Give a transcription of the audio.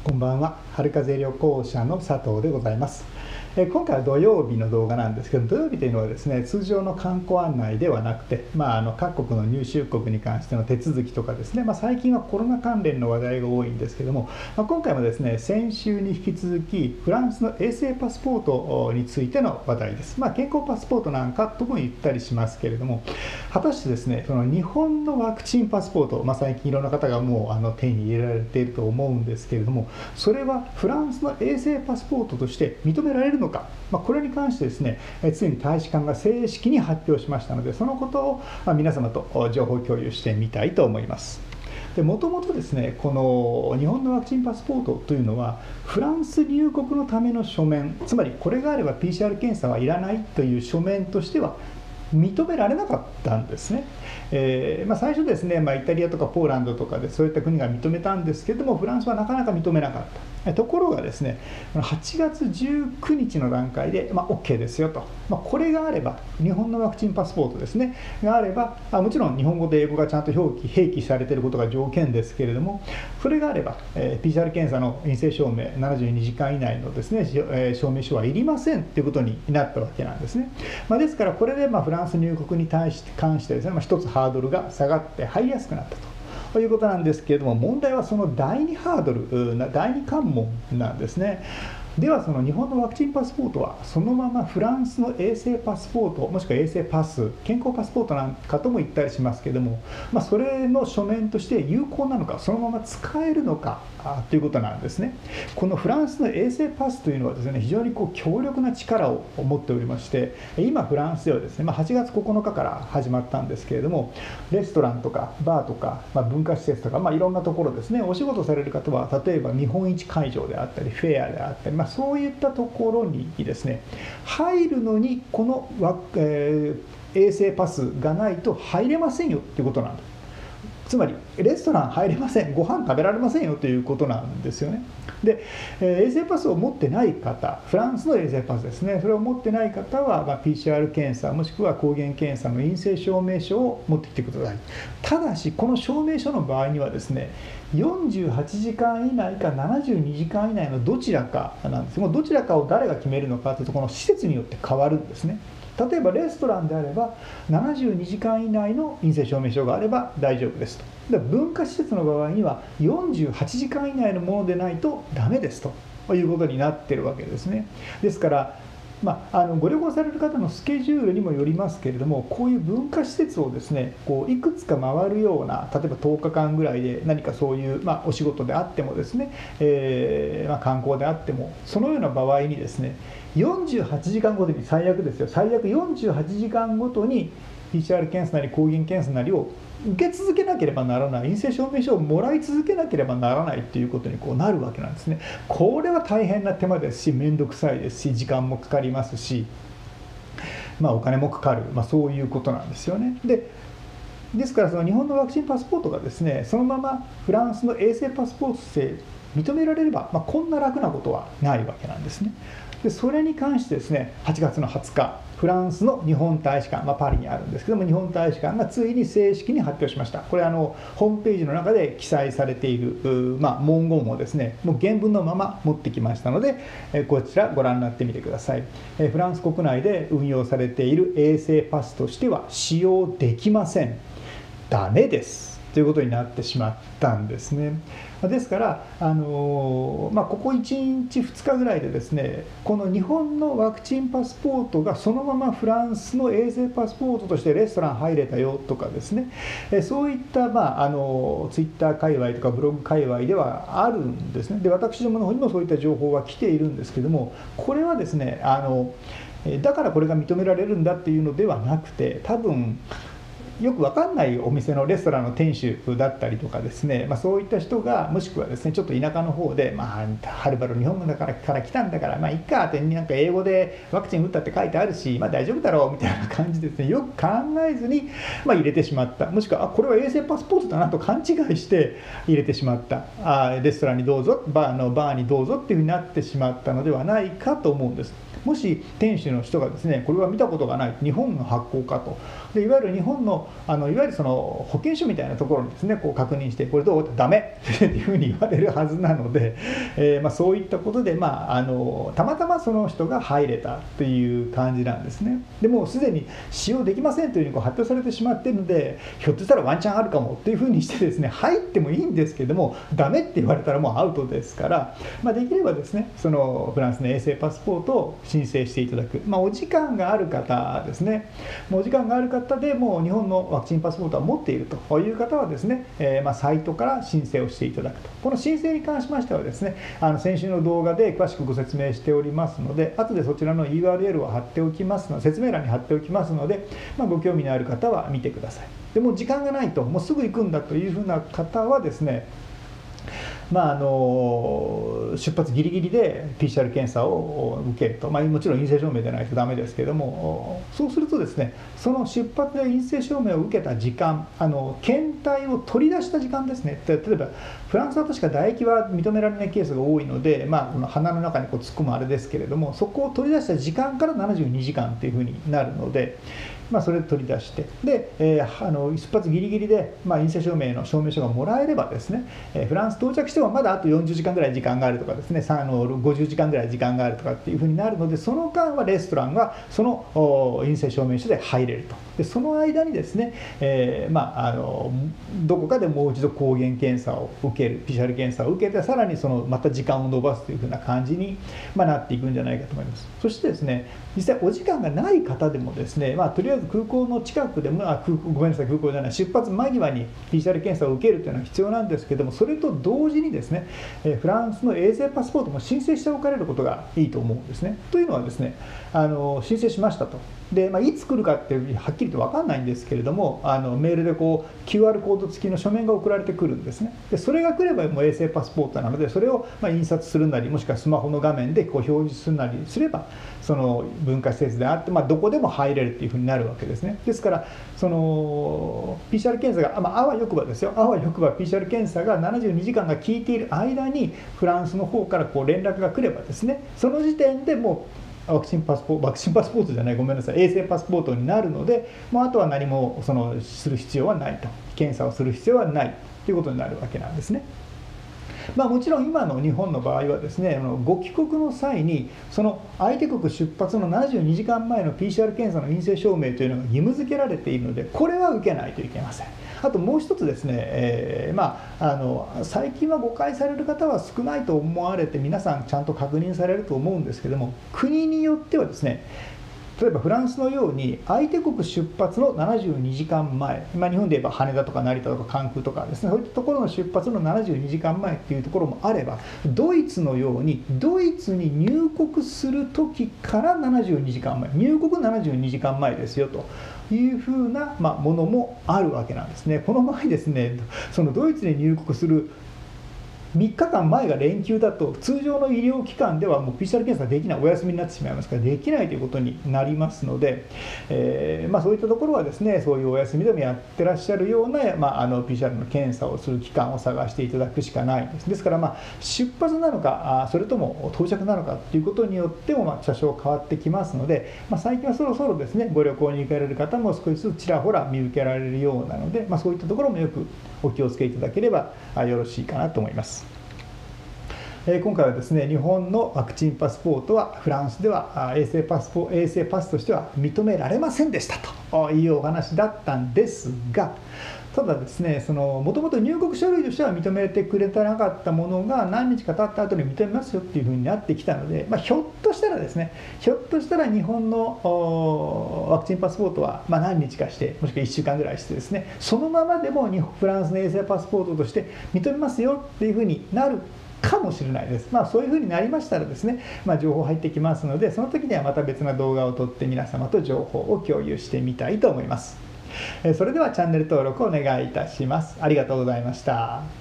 こんばんは。春風旅行者の佐藤でございます。今回は土曜日の動画なんですけど、土曜日というのはですね、通常の観光案内ではなくて、各国の入出国に関しての手続きとかですね、最近はコロナ関連の話題が多いんですけども、今回もですね、先週に引き続きフランスの衛生パスポートについての話題です。健康パスポートなんかとも言ったりしますけれども、果たしてですね、その日本のワクチンパスポート、最近いろんな方がもう手に入れられていると思うんですけれども、それはフランスの衛生パスポートとして認められるのか、これに関してですね、ついに大使館が正式に発表しましたので、そのことを皆様と情報共有してみたいと思います。もともとですね、この日本のワクチンパスポートというのは、フランス入国のための書面、つまりこれがあれば PCR 検査はいらないという書面としては認められなかったんですね。最初ですね、イタリアとかポーランドとかでそういった国が認めたんですけれども、フランスはなかなか認めなかった。ところがですね、8月19日の段階で、OK ですよと、これがあれば、日本のワクチンパスポートですね、があれば、もちろん日本語と英語がちゃんと併記されていることが条件ですけれども、それがあれば、PCR 検査の陰性証明、72時間以内のですね、証明書はいりませんということになったわけなんですね。ですから、これでフランス入国に関してですね、一つハードルが下がって入りやすくなったということなんですけれども、問題はその第2ハードル、第2関門なんですね。ではその日本のワクチンパスポートはそのままフランスの衛生パスポート、もしくは衛生パス、健康パスポートなんかとも言ったりしますけれども、それの書面として有効なのか、そのまま使えるのかということなんですね。このフランスの衛生パスというのはですね、非常に強力な力を持っておりまして、今フランスではですね、8月9日から始まったんですけれども、レストランとかバーとか、文化施設とか、いろんなところですね、お仕事される方は例えば見本市会場であったりフェアであったり、そういったところにですね、入るのにこの、衛生パスがないと入れませんよっていうことなんです。つまりレストラン入れません、ご飯食べられませんよということなんですよね。で、衛生パスを持ってない方、フランスの衛生パスですね、それを持ってない方は、PCR 検査もしくは抗原検査の陰性証明書を持ってきてください。ただしこの証明書の場合にはですね、48時間以内か72時間以内のどちらかなんです。もうどちらかを誰が決めるのかというと、この施設によって変わるんですね。例えばレストランであれば72時間以内の陰性証明書があれば大丈夫ですと。で、文化施設の場合には48時間以内のものでないとダメですということになっているわけですね。ですからご旅行される方のスケジュールにもよりますけれども、こういう文化施設をですね、いくつか回るような、例えば10日間ぐらいで何かそういう、お仕事であってもですね、観光であっても、そのような場合にですね、48時間ごとに、最悪ですよ、最悪48時間ごとに PCR 検査なり抗原検査なりを受け続けなければならない、陰性証明書をもらい続けなければならないということになるわけなんですね。これは大変な手間ですし、面倒くさいですし、時間もかかりますし、お金もかかる、そういうことなんですよね。ですからその日本のワクチンパスポートがですね、そのままフランスの衛生パスポートとして認められれば、こんな楽なことはないわけなんですね。でそれに関してですね、8月の20日、フランスの日本大使館、パリにあるんですけども、日本大使館がついに正式に発表しました。これホームページの中で記載されている文言をですね、もう原文のまま持ってきましたので、こちらご覧になってみてください。フランス国内で運用されている衛生パスとしては使用できません。ダメですということになってしまったんですね。ですから、ここ1日2日ぐらいでですね、この日本のワクチンパスポートがそのままフランスの衛生パスポートとしてレストラン入れたよとかですね、そういったツイッター界隈とかブログ界隈ではあるんですね。で、私どもの方にもそういった情報が来ているんですけども、これはですね、だからこれが認められるんだっていうのではなくて、多分よく分かんないお店のレストランの店主だったりとかですね、そういった人が、もしくはですね、ちょっと田舎の方で、はるばる日本から来たんだから、いっかって、なんか英語でワクチン打ったって書いてあるし、大丈夫だろうみたいな感じでですね、よく考えずに、入れてしまった。もしくは、これは衛生パスポートだなと勘違いして入れてしまった。レストランにどうぞ、バーにどうぞっていうふうになってしまったのではないかと思うんです。もし店主の人がですね、これは見たことがない、日本の発行かと。でいわゆる日本のいわゆるその保険証みたいなところにですね、こう確認して、これどう？ダメっていうふうに言われるはずなので、そういったことで、たまたまその人が入れたという感じなんですね。でもすでに使用できませんというふうに発表されてしまっているので、ひょっとしたらワンチャンあるかもっていうふうにしてですね、入ってもいいんですけども、ダメって言われたらもうアウトですから、できればですね、そのフランスの衛生パスポートを申請していただく、お時間がある方ですね、もうお時間がある方でもう日本のワクチンパスポートは持っているという方はですね、サイトから申請をしていただくと。この申請に関しましてはですね、先週の動画で詳しくご説明しておりますので、後でそちらの URL を貼っておきますので、説明欄に貼っておきますので、ご興味のある方は見てください。でも時間がないと、もうすぐ行くんだというふうな方はですね、出発ギリギリで PCR 検査を受けると、もちろん陰性証明でないとダメですけれども、そうするとですね、その出発で陰性証明を受けた時間、検体を取り出した時間ですね。例えばフランスは確か唾液は認められないケースが多いので、この鼻の中にこう突っ込むあれですけれども、そこを取り出した時間から72時間というふうになるので、それで取り出して、で、出発ギリギリで、陰性証明の証明書がもらえればですね、フランス到着してもまだあと40時間ぐらい時間があるとかですね、50時間ぐらい時間があるとかっていうふうになるので、その間はレストランはその陰性証明書で入れると。でその間にですね、どこかでもう一度抗原検査を受ける、PCR 検査を受けて、さらにまた時間を延ばすというふうな感じに、なっていくんじゃないかと思います。そしてですね、実際お時間がない方でもですね、とりあえず空港の近くでも、ごめんなさい、空港じゃない、出発間際に PCR 検査を受けるというのは必要なんですけども、それと同時にですね、フランスの衛生パスポートも申請しておかれることがいいと思うんですね。というのはですね、申請しましたと。で、いつ来るかってはっきりと分かんないんですけれども、メールでこう QR コード付きの書面が送られてくるんですね。でそれが来ればもう衛生パスポートなので、それを印刷するなり、もしくはスマホの画面でこう表示するなりすれば、その文化施設であって、どこでも入れるっていうふうになるわけですね。ですからその PCR 検査が、あわよくばですよ、あわよくば PCR 検査が72時間が効いている間にフランスの方からこう連絡が来ればですね、その時点でもうワクチンパスポートじゃない、ごめんなさい、衛生パスポートになるので、あとは何もする必要はないと、検査をする必要はないということになるわけなんですね。もちろん今の日本の場合はですね、ご帰国の際にその相手国出発の72時間前の PCR 検査の陰性証明というのが義務付けられているので、これは受けないといけません。あともう一つですね、最近は誤解される方は少ないと思われて、皆さんちゃんと確認されると思うんですけども、国によってはですね、例えばフランスのように相手国出発の72時間前、日本で言えば羽田とか成田とか関空とかですね、そういったところの出発の72時間前っていうところもあれば、ドイツのようにドイツに入国する時から72時間前、入国72時間前ですよというふうなものもあるわけなんですね。この場合ですね、そのドイツに入国する3日間前が連休だと、通常の医療機関ではもう PCR 検査できない、お休みになってしまいますから、できないということになりますので、そういったところはですね、そういうお休みでもやってらっしゃるような、PCR の検査をする機関を探していただくしかないです。ですから、出発なのか、それとも到着なのかということによっても、多少変わってきますので、最近はそろそろですね、ご旅行に行かれる方も少しずつちらほら見受けられるようなので、そういったところもよくお気をつけいただければよろしいかなと思います。今回はですね、日本のワクチンパスポートはフランスでは衛生パスとしては認められませんでしたというお話だったんですが、ただですね、もともと入国書類としては認めてくれてなかったものが何日か経った後に認めますよっていうふうになってきたので、ひょっとしたらですね、日本のワクチンパスポートは何日かして、もしくは1週間ぐらいしてですね、そのままでもフランスの衛生パスポートとして認めますよっていうふうになるかもしれないです。そういうふうになりましたらですね、情報入ってきますので、その時にはまた別な動画を撮って皆様と情報を共有してみたいと思います。それではチャンネル登録をお願いいたします。ありがとうございました。